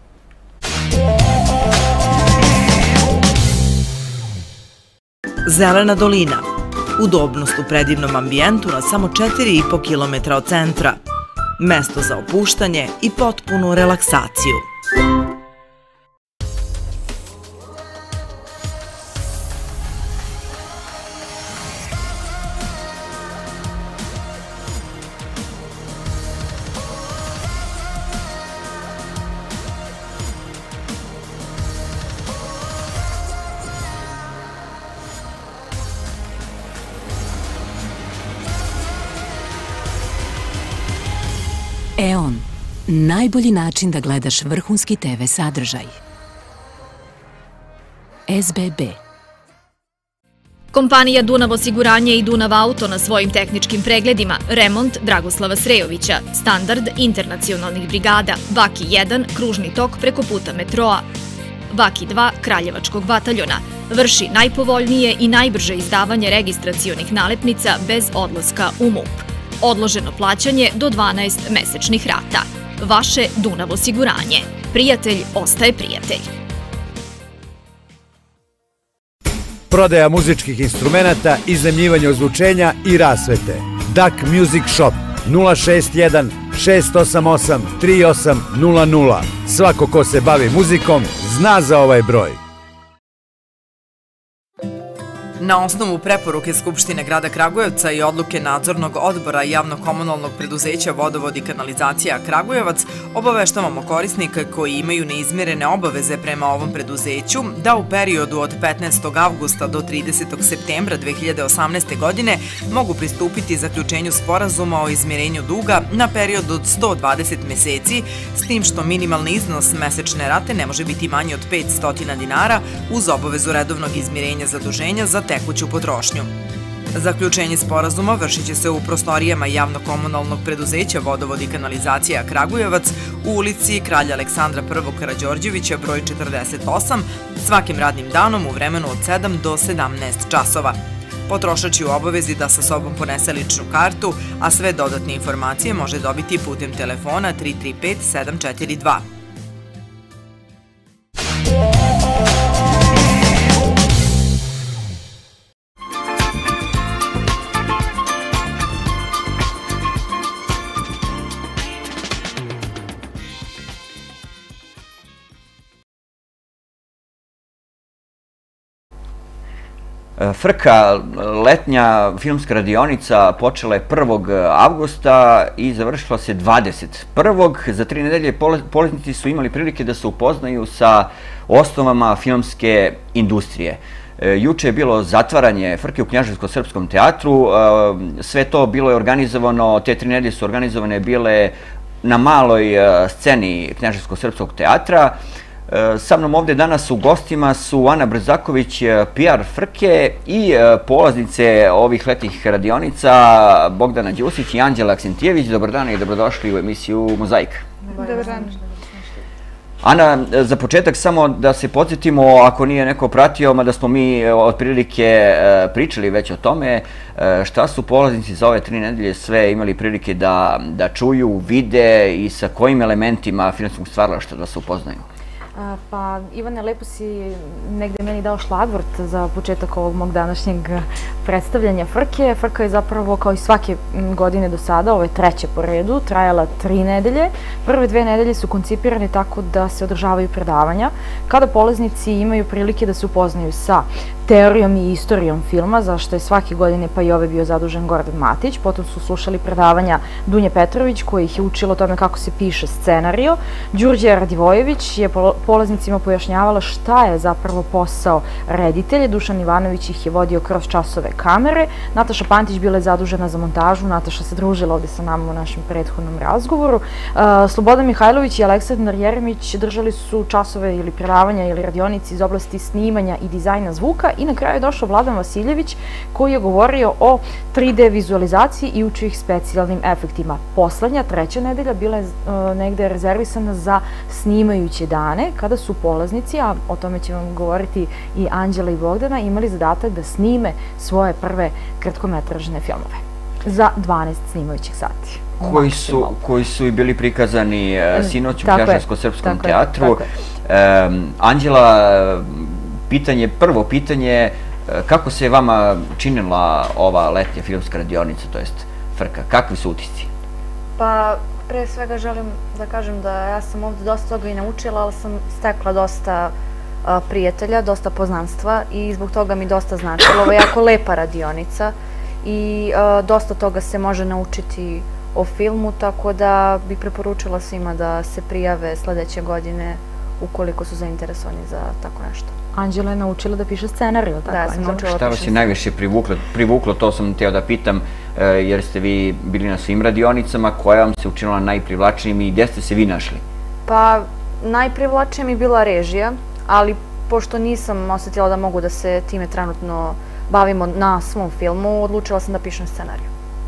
Zelena dolina. Udobnost u predivnom ambijentu na samo četiri i po kilometra od centra. Mesto za opuštanje i potpunu relaksaciju. E on, najbolji način da gledaš vrhunski te ve sadržaj. es be be. Kompanija Dunav osiguranje i Dunav auto na svojim tehničkim pregledima, remont Dragoslava Srejovića, standard internacionalnih brigada, Vaki jedan, kružni tok preko puta metroa, Vaki dva, Kraljevačkog bataljona, vrši najpovoljnije i najbrže izdavanje registracionih nalepnica bez odlaska u M U P. Odloženo plaćanje do dvanaest mesečnih rata. Vaše Dunav osiguranje. Prijatelj ostaje prijatelj. Prodaja muzičkih instrumenta, iznajmljivanje ozvučenja i rasvete. D A C Music Shop nula šest jedan šest osam osam tri osam nula nula. Svako ko se bavi muzikom zna za ovaj broj. Na osnovu preporuke Skupštine grada Kragujevca i odluke nadzornog odbora javno-komunalnog preduzeća Vodovod i kanalizacija Kragujevac, obaveštavamo korisnike koji imaju neizmirene obaveze prema ovom preduzeću da u periodu od petnaestog avgusta do tridesetog septembra dve hiljade osamnaeste. godine mogu pristupiti zaključenju sporazuma o izmirenju duga na period od sto dvadeset meseci, s tim što minimalni iznos mesečne rate ne može biti manji od petsto dinara uz obavezu redovnog izmirenja zaduženja za tekuću potrošnju. Zaključenje sporazuma vršit će se u prostorijama javno-komunalnog preduzeća Vodovod i kanalizacija Kragujevac u ulici Kralja Aleksandra prvog Karađorđevića broj četrdeset osam svakim radnim danom u vremenu od sedam do sedamnaest časova. Potrošač je u obavezi da sa sobom ponese ličnu kartu, a sve dodatne informacije može dobiti putem telefona tri tri pet sedam četiri dva. Frka, letnja filmska radionica, počela je prvog avgusta i završila se dvadeset prvog Za tri nedelje polaznici su imali prilike da se upoznaju sa osnovama filmske industrije. Juče je bilo zatvaranje Frke u Knjaževsko-srpskom teatru. Sve to bilo je organizovano, te tri nedelje su organizovane bile na maloj sceni Knjaževsko-srpskog teatra. Sa mnom ovde danas u gostima su Ana Brzaković, P R Frke i polaznice ovih letnjih radionica Bogdana Đusić i Anđela Aksentijević. Dobar dan i dobrodošli u emisiju Mozaik. Dobar dan. Ana, za početak samo da se podsjetimo, ako nije neko pratio, mada smo mi otprilike pričali već o tome, šta su polaznici za ove tri nedelje sve imali prilike da čuju, vide i sa kojim elementima filmskog stvaralaštva da se upoznaju? Pa, Ivane, lepo si negde meni dao šlagvort za početak ovog mog današnjeg predstavljanja Frke. Frka je zapravo, kao i svake godine do sada, ovo je treće po redu, trajala tri nedelje. Prve dve nedelje su koncipirane tako da se održavaju predavanja, kada polaznici imaju prilike da se upoznaju sa teorijom i istorijom filma, za što je svake godine pa i ove bio zadužen Gordan Matić. Potom su slušali predavanja Dunje Petrović, koja ih je učila o tome kako se piše scenario. Đurđe Radivojević je polaznicima pojašnjavala šta je zapravo posao reditelja. Dušan Ivanović ih je vodio kroz časove kamere. Nataša Pantić bila je zadužena za montažu. Nataša se družila ovde sa nama u našem prethodnom razgovoru. Slobodan Mihajlović i Aleksandar Jeremić držali su časove ili predavanja ili radionici iz oblasti snimanja i dizajna zvuka. I na kraju je došao Vladan Vasiljević koji je govorio o tri D vizualizaciji i učio ih specijalnim efektima. Poslednja, treća nedelja, bila je negde rezervisana za snimajuće dane, kada su polaznici, a o tome će vam govoriti i Anđela i Bogdana, imali zadatak da snime svoje prve kratkometražne filmove za dvanaest snimajućih sati. Koji su i bili prikazani sinoć u Knjaževsko-srpskom teatru. Anđela, pitanje, prvo pitanje, kako se je vama činila ova letnja filmska radionica, to jest Frka? Kakvi su utisci? Pa, pre svega želim da kažem da ja sam ovde dosta toga i naučila, ali sam stekla dosta prijatelja, dosta poznanstva i zbog toga mi dosta značilo. Ovo je jako lepa radionica i dosta toga se može naučiti o filmu, tako da bih preporučila svima da se prijave sledeće godine ukoliko su zainteresovani za tako nešto. Anđela je naučila da piše scenariju, tako? Da, sam naučila da piše scenariju. Šta vas je najviše privuklo, to sam hteo da pitam, jer ste vi bili na svim radionicama, koja vam se učinila najprivlačnijim i gde ste se vi našli? Pa, najprivlačnija mi je bila režija, ali pošto nisam osetila da mogu da se time trenutno bavimo na svom filmu, odlučila sam da pišem scenariju.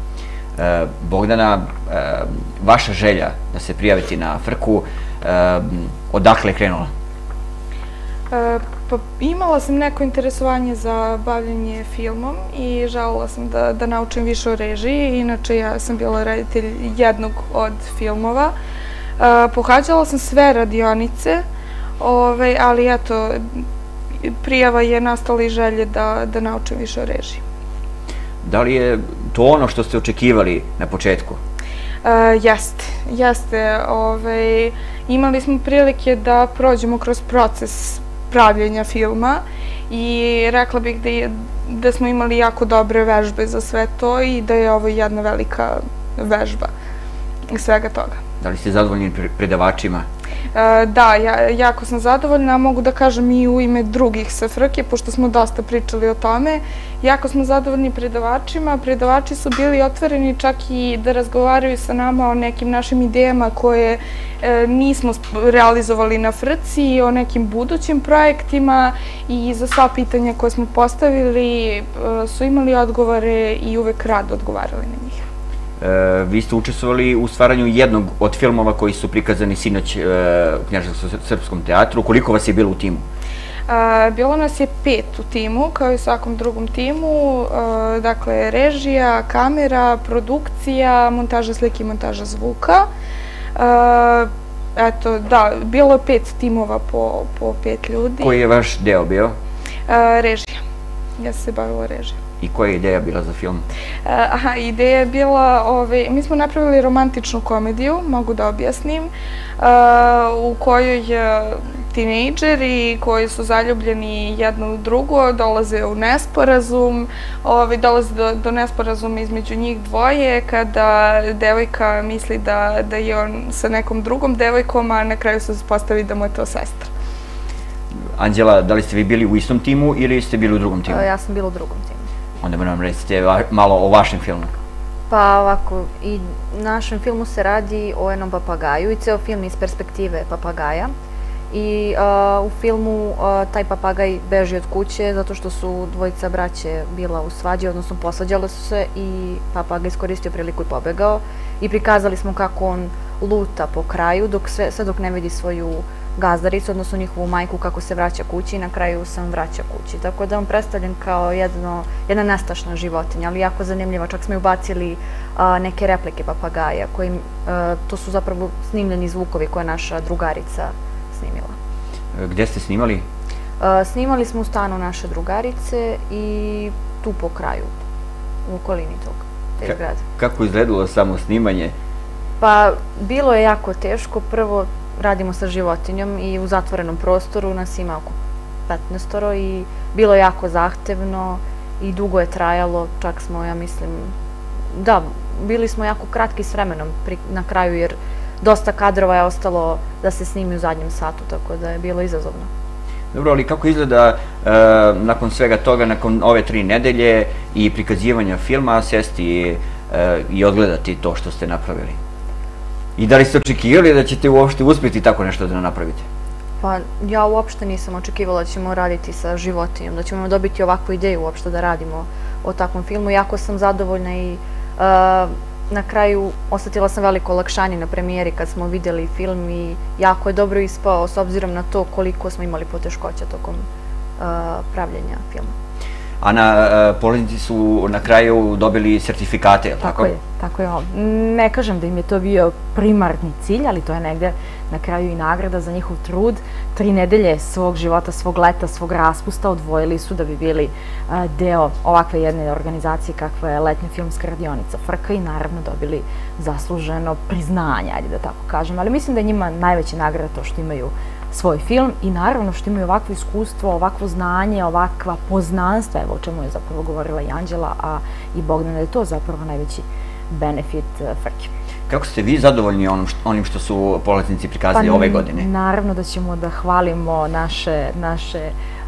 Bogdana, vaša želja da se prijaviti na Frku, odakle je krenula? Pa imala sam neko interesovanje za bavljanje filmom i želela sam da, da naučim više o režiji. Inače, ja sam bila reditelj jednog od filmova. Uh, pohađala sam sve radionice, ovaj, ali eto, prijava je nastala i želje da, da naučim više o režiji. Da li je to ono što ste očekivali na početku? Uh, jeste, jeste. Ovaj, imali smo prilike da prođemo kroz proces pravljenja filma i rekla bih da, je, da smo imali jako dobre vežbe za sve to i da je ovo jedna velika vežba svega toga. Da li ste zadovoljni predavačima? E, da, ja, jako sam zadovoljna, mogu da kažem i u ime drugih sa Frke, pošto smo dosta pričali o tome. Jako smo zadovoljni predavačima, predavači su bili otvoreni čak i da razgovaraju sa nama o nekim našim idejama koje e, nismo realizovali na Frci, o nekim budućim projektima i za sva pitanja koje smo postavili e, su imali odgovore i uvek rado odgovarali na njih. Vi ste učestvovali u stvaranju jednog od filmova koji su prikazani sinoć u Knjaževačkom srpskom teatru. Koliko vas je bilo u timu? Bilo nas je pet u timu, kao i u svakom drugom timu. Dakle, režija, kamera, produkcija, montaža slike i montaža zvuka. Eto, da, bilo je pet timova po, po pet ljudi. Koji je vaš deo bio? Režija. Ja sam se bavila režijom. I koja je ideja bila za film? Aha, ideja je bila, ovaj, mi smo napravili romantičnu komediju, mogu da objasnim, u kojoj tinejdžeri koji su zaljubljeni jedno u drugo dolaze u nesporazum, ovaj, dolaze do, do nesporazuma između njih dvoje kada devojka misli da, da je on sa nekom drugom devojkom, a na kraju se postavi da mu je to sestra. Anđela, da li ste vi bili u istom timu ili ste bili u drugom timu? Ja sam bila u drugom timu. Onda nam recite malo o vašem filmu. Pa ovako, i našem filmu se radi o jednom papagaju i ceo film iz perspektive papagaja. I uh, u filmu uh, taj papagaj beži od kuće zato što su dvojica braće bila u svađi, odnosno posvađale su se i papagaj iskoristio priliku i pobegao. I prikazali smo kako on luta po kraju, dok sve, sve dok ne vidi svoju gazdaricu, odnosno njihovu majku, kako se vraća kući i na kraju sam vraća kući. Tako da on predstavljen kao jedno, jedna nestašna životinja, ali jako zanimljiva. Čak smo i ubacili a, neke replike papagaja, koji, a, to su zapravo snimljeni zvukovi koje je naša drugarica snimila. Gde ste snimali? A, snimali smo u stanu naše drugarice i tu po kraju, u okolini tog, tog grada. Kako izgledalo samo snimanje? Pa, bilo je jako teško. Prvo, radimo sa životinjom i u zatvorenom prostoru nas ima oko petnaestoro i bilo je jako zahtevno i dugo je trajalo, čak smo, ja mislim, da, bili smo jako kratki s vremenom na kraju jer dosta kadrova je ostalo da se snimi u zadnjem satu, tako da je bilo izazovno. Dobro, ali kako izgleda nakon svega toga, nakon ove tri nedelje i prikazivanja filma, sesti i odgledati to što ste napravili? I da li ste očekivali da ćete uopšte uspjeti tako nešto da napravite? Pa ja uopšte nisam očekivala da ćemo raditi sa životinjom, da ćemo dobiti ovakvu ideju uopšte da radimo o takvom filmu. Jako sam zadovoljna i na kraju osetila sam veliko olakšanje na premijeri kad smo vidjeli film i jako je dobro ispao s obzirom na to koliko smo imali poteškoća tokom pravljenja filma. Ana, polaznici su na kraju dobili sertifikate, je li tako? Tako je, tako je. Ne kažem da im je to bio primarni cilj, ali to je negde na kraju i nagrada za njihov trud. Tri nedelje svog života, svog leta, svog raspusta odvojili su da bi bili deo ovakve jedne organizacije kakva je Letnja filmska radionica Frka i naravno dobili zasluženo priznanje, ajde da tako kažem. Ali mislim da je njima najveća nagrada to što imaju svoj film i naravno što imaju ovakvo iskustvo, ovakvo znanje, ovakva poznanstva, evo o čemu je zapravo govorila i Anđela, a i Bogdana, da je to zapravo najveći benefit Frke. Kako ste vi zadovoljni onim što su polaznici prikazali ove godine? Naravno da ćemo da hvalimo naše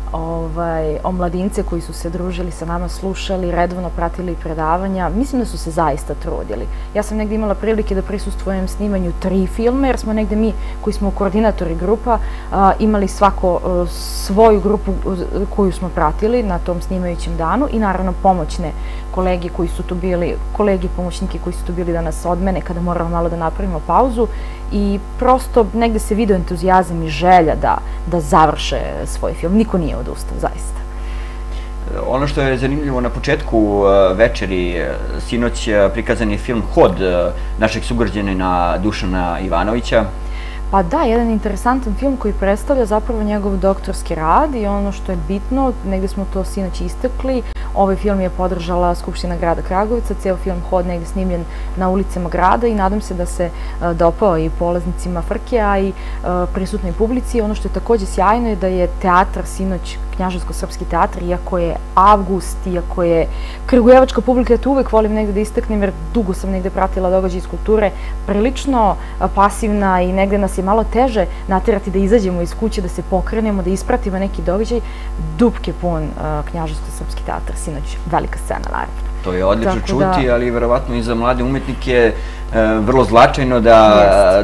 omladince koji su se družili sa nama, slušali, redovno pratili predavanja. Mislim da su se zaista trudili. Ja sam negde imala prilike da prisustvujem snimanju tri filme, jer smo negde mi, koji smo koordinatori grupa, imali svako svoju grupu koju smo pratili na tom snimajućem danu i naravno pomoćne kolege koji su tu bili, kolege i pomoćnike koji su tu bili da nas odmene kada moramo malo da napravimo pauzu i prosto negde se vidio entuzijazam i želja da završe svoj film. Niko nije odustao, zaista. Ono što je zanimljivo, na početku večeri, sinoć prikazan je film Hod našeg sugrađanina Dušana Ivanovića. Pa da, jedan interesantan film koji predstavlja zapravo njegov doktorski rad i ono što je bitno, negde smo to sinoć istakli, ovaj film je podržala Skupština grada Kragujevca, ceo film Hod negde snimljen na ulicama grada i nadam se da se dopao i polaznicima frke, a i prisutnoj publici. Ono što je takođe sjajno je da je teatr sinoć, Knjaževsko-srpski teatr, iako je avgust, iako je kragujevačka publika, ja to uvek volim negde da istaknem jer dugo sam negde pratila događaj iz kulture, prilično pasivna i negde nas je malo teže naterati da izađemo iz kuće, da se pokrenemo, da ispratimo neki događaj. Dupke pun Knjaževsko-srpski teatr, sinoć velika scena, naravno. To je odlično čuti, ali verovatno i za mlade umetnike vrlo značajno da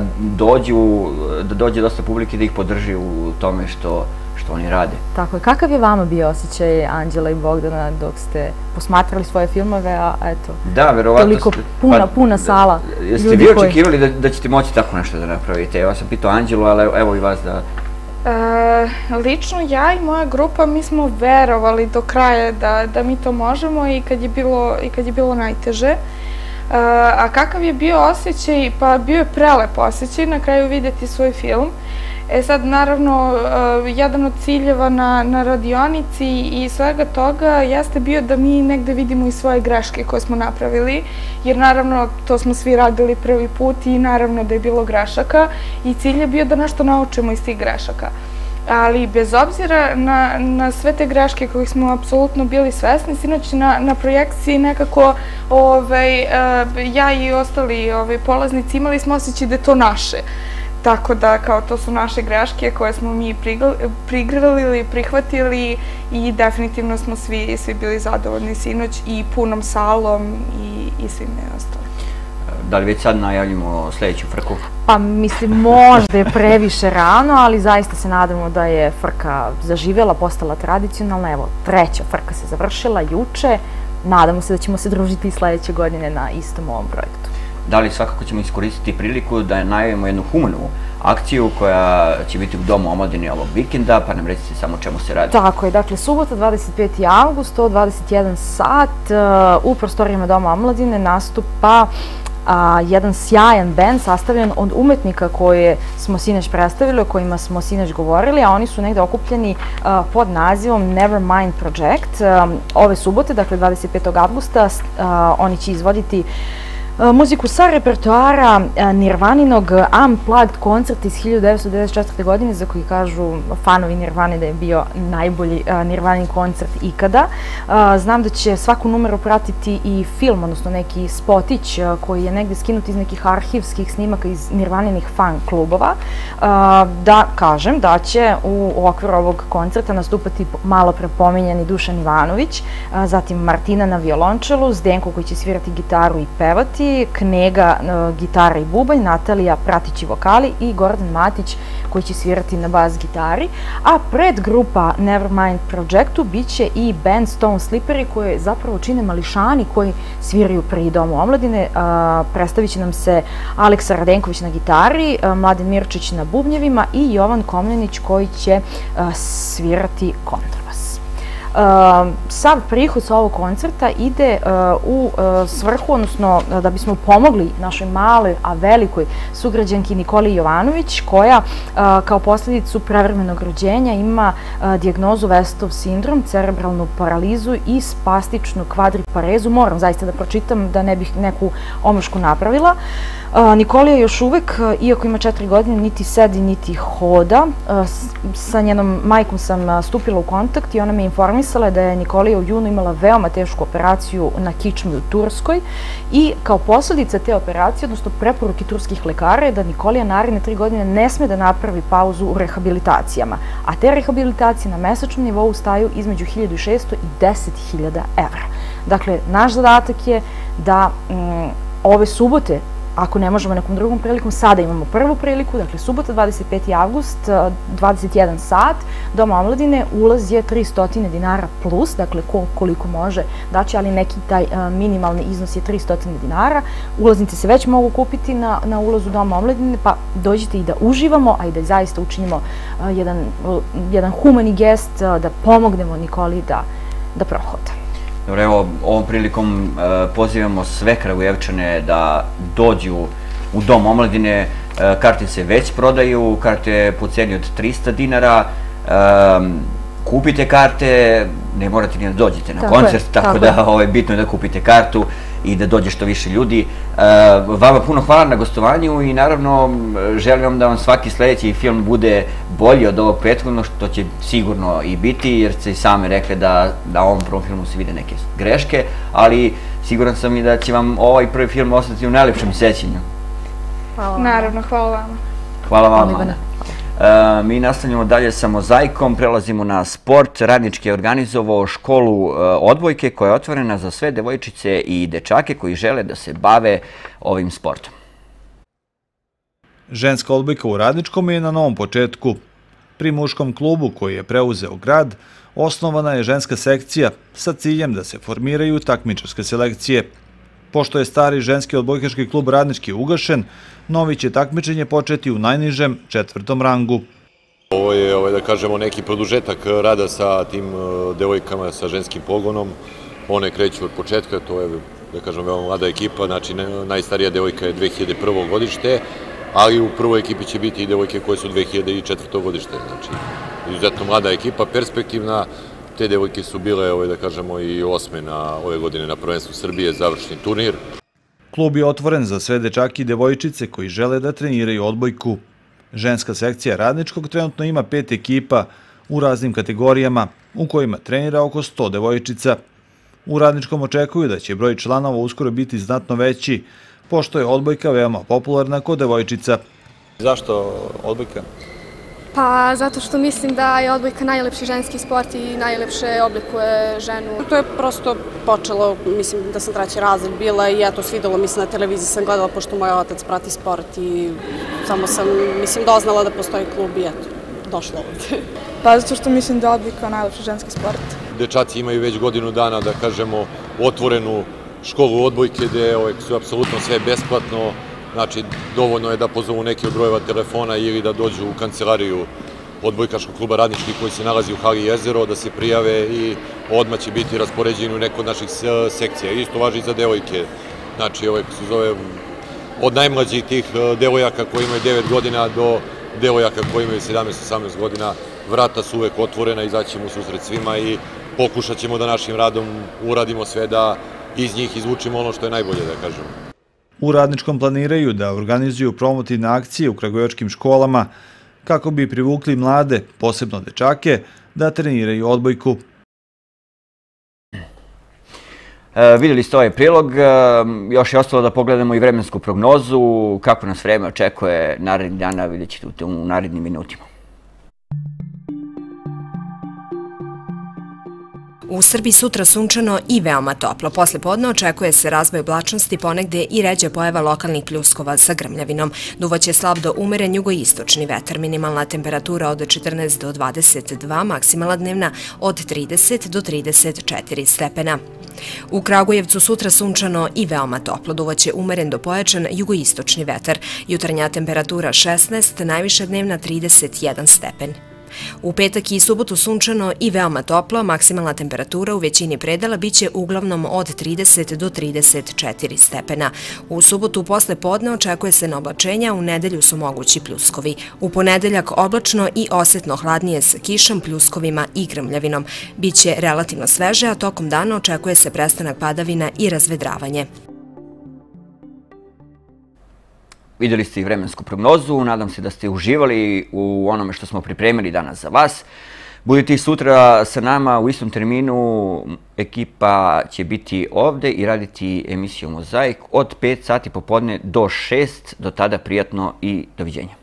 dođe dosta publike da ih podrži u tome što što oni rade. Tako je. Kakav je vama bio osjećaj Anđela i Bogdana dok ste posmatrali svoje filmove, a eto, da, verovatno toliko puna sala ljudi koji... Jeste vi očekivali da ćete moći tako nešto da napravite? Ja sam pitao Anđelu, ali evo i vas da... Lično ja i moja grupa, mi smo verovali do kraja da mi to možemo i kad je bilo najteže. A kakav je bio osjećaj? Pa bio je prelep osjećaj na kraju vidjeti svoj film. E sad, naravno, jedan od ciljeva na radionici i svega toga jeste bio da mi negde vidimo i svoje greške koje smo napravili, jer naravno to smo svi radili prvi put i naravno da je bilo grešaka i cilj je bio da nešto naučimo iz tih grešaka. Ali bez obzira na sve te greške kojih smo apsolutno bili svesni, sinoć na projekciji nekako ja i ostali polaznici imali smo osjećaj da je to naše. Tako da, kao to su naše greške koje smo mi prigrlili, prihvatili i definitivno smo svi bili zadovoljni sinoć i punom salom i svim ne ostalo. Da li već sad najavljamo sledeću frku? Pa mislim, možda je previše rano, ali zaista se nadamo da je frka zaživjela, postala tradicionalna. Evo, treća frka se završila juče. Nadamo se da ćemo se družiti i sledeće godine na istom ovom projektu. Da li svakako ćemo iskoristiti priliku da najavimo jednu humanu akciju koja će biti u Domu omladine ovog vikenda, pa nam recite samo o čemu se radi. Tako je, dakle, subota dvadeset peti avgust, od dvadeset jedan sat, u prostorijama Doma omladine nastupa jedan sjajan bend sastavljen od umetnika koje smo sinoć predstavili, o kojima smo sinoć govorili, a oni su negde okupljeni pod nazivom Nevermind Project. Ove subote, dakle dvadeset petog avgusta, oni će izvoditi muziku sa repertoara Nirvaninog Unplugged koncerta iz hiljadu devetsto devedeset četvrte. godine, za koji kažu fanovi Nirvane da je bio najbolji Nirvanin koncert ikada. Znam da će svaku numeru pratiti i film, odnosno neki spotić koji je negde skinut iz nekih arhivskih snimaka iz Nirvaninih fan klubova. Da kažem da će u okviru ovog koncerta nastupati malo prepominjani Dušan Ivanović, zatim Martina na violončelu, Zdenko koji će svirati gitaru i pevati, Knega, gitara i bubanj, Natalija Pratić i vokali i Gordan Matić koji će svirati na bas gitari. A pred grupa Nevermind Projectu bit će i band Stone Slipperi koje zapravo čine mališani koji sviraju pri Domu omladine. Predstavit će nam se Aleksa Radenković na gitari, Mladen Mirčić na bubnjevima i Jovan Komnenić koji će svirati kontrabas. Sav prihod sa ovog koncerta ide u svrhu, odnosno da bismo pomogli našoj maloj, a velikoj sugrađanki Nikoli Jovanović, koja kao posljedicu prevremenog rođenja ima dijagnozu Westov sindrom, cerebralnu paralizu i spastičnu kvadriparezu. Moram zaista da pročitam da ne bih neku omašku napravila. Nikolija još uvek, iako ima četiri godine, niti sedi, niti hoda. Sa njenom majkom sam stupila u kontakt i ona me informisala informisala je da je Nikolija u junu imala veoma tešku operaciju na kičmi u Turskoj i kao posljedica te operacije, odnosno preporuke turskih lekara, je da Nikolija naredne tri godine ne sme da napravi pauzu u rehabilitacijama, a te rehabilitacije na mesečnom nivou staju između hiljadu šeststo i deset hiljada evra. Dakle, naš zadatak je da ove subote, ako ne možemo nekom drugom prilikom, sada imamo prvu priliku, dakle subota dvadeset peti avgust, dvadeset jedan sat, Dom omladine, ulaz je tristo dinara plus, dakle koliko može daći, ali neki taj minimalni iznos je tristo dinara. Ulaznice se već mogu kupiti na ulazu Doma omladine, pa dođite i da uživamo, a i da zaista učinimo jedan humani gest, da pomognemo Nikoli da prohoda. Dobro, evo, ovom prilikom pozivamo sve Kragujevčane da dođu u Dom omladine. Karte se već prodaju, karte po ceni od trista dinara. Kupite karte, ne morate ni da dođete na koncert, tako da bitno je da kupite kartu i da dođe što više ljudi. Vama puno hvala na gostovanju i naravno želim vam da vam svaki sledeći film bude bolji od ovog prethodnog, što će sigurno i biti, jer ste i same rekli da na ovom prvom filmu se vide neke greške, ali siguran sam i da će vam ovaj prvi film ostati u najlepšem sećanju. Naravno, hvala vama. Hvala vama. Mi nastavljamo dalje sa mozaikom, prelazimo na sport. Radnički je organizovao školu odbojke koja je otvorena za sve devojčice i dečake koji žele da se bave ovim sportom. Ženska odbojka u Radničkom je na novom početku. Pri muškom klubu koji je preuzeo grad, osnovana je ženska sekcija sa ciljem da se formiraju takmičarske selekcije. Pošto je stari ženski odbojkaški klub Radnički ugašen, novi će takmičenje početi u najnižem četvrtom rangu. Ovo je, da kažemo, neki produžetak rada sa tim devojkama sa ženskim pogonom. One kreću od početka, to je, da kažem, veoma mlada ekipa, znači najstarija devojka je dve hiljade prvo godište, ali u prvoj ekipi će biti i devojke koje su dve hiljade četvrto godište. Znači, izuzetno mlada ekipa, perspektivna. Te devojke su bile, da kažemo, i osme ove godine na prvenstvu Srbije, završni turnir. Klub je otvoren za sve dečaki i devojčice koji žele da treniraju odbojku. Ženska sekcija Radničkog trenutno ima pet ekipa u raznim kategorijama, u kojima trenira oko sto devojčica. U Radničkom očekuju da će broj članova uskoro biti znatno veći, pošto je odbojka veoma popularna kod devojčica. Zašto odbojka? Pa zato što mislim da je odbojka najlepši ženski sport i najlepše oblikuje ženu. To je prosto počelo, mislim da sam treći razred bila i eto svidelo mi se na televiziji, sam gledala pošto moj otac prati sport i samo sam, mislim, doznala da postoji klub i eto, došla ovdje. Pa zato što mislim da je odbojka najlepši ženski sport. Dečaci imaju već godinu dana, da kažemo, otvorenu školu odbojke gde su apsolutno sve besplatno. Znači, dovoljno je da pozovu neki od brojeva telefona ili da dođu u kancelariju odbojkaškog kluba Radnički koji se nalazi u hali Jezero, da se prijave i odmah će biti raspoređeni u neku od naših sekcija. Isto važi i za devojke. Znači, ovaj se zove od najmlađih tih devojaka koji imaju devet godina do devojaka koji imaju sedamnaest osamnaest godina. Vrata su uvek otvorena, izaćemo u susret svima i pokušat ćemo da našim radom uradimo sve da iz njih izvučimo ono što je najbolje, da kažemo. U Radničkom planiraju da organizuju promotivne akcije u kragujevačkim školama kako bi privukli mlade, posebno dečake, da treniraju odbojku. Vidjeli ste ovaj prilog, još je ostalo da pogledamo i vremensku prognozu, kako nas vreme očekuje narednih dana, vidjet ćete u narednim minutima. U Srbiji sutra sunčano i veoma toplo. Posle podne očekuje se razvoj oblačnosti, ponegde i ređa pojava lokalnih pljuskova sa grmljavinom. Duvaće slab do umeren jugoistočni vetar. Minimalna temperatura od četrnaest do dvadeset dva, maksimalna dnevna od trideset do trideset četiri stepena. U Kragujevcu sutra sunčano i veoma toplo. Duvaće umeren do pojačan jugoistočni vetar. Jutarnja temperatura šesnaest, najviša dnevna trideset jedan stepen. U petak i subotu sunčano i veoma toplo, maksimalna temperatura u većini predela biće uglavnom od trideset do trideset četiri stepena. U subotu posle podne očekuje se neoblačenja, u nedelju su mogući pljuskovi. U ponedeljak oblačno i osetno hladnije s kišom, pljuskovima i grmljavinom. Biće relativno sveže, a tokom dana očekuje se prestanak padavina i razvedravanje. Vidjeli ste i vremensku prognozu, nadam se da ste uživali u onome što smo pripremili danas za vas. Budite i sutra sa nama u istom terminu. Ekipa će biti ovde i raditi emisiju Mozaik od pet sati popodne do šest. Do tada prijatno i doviđenja.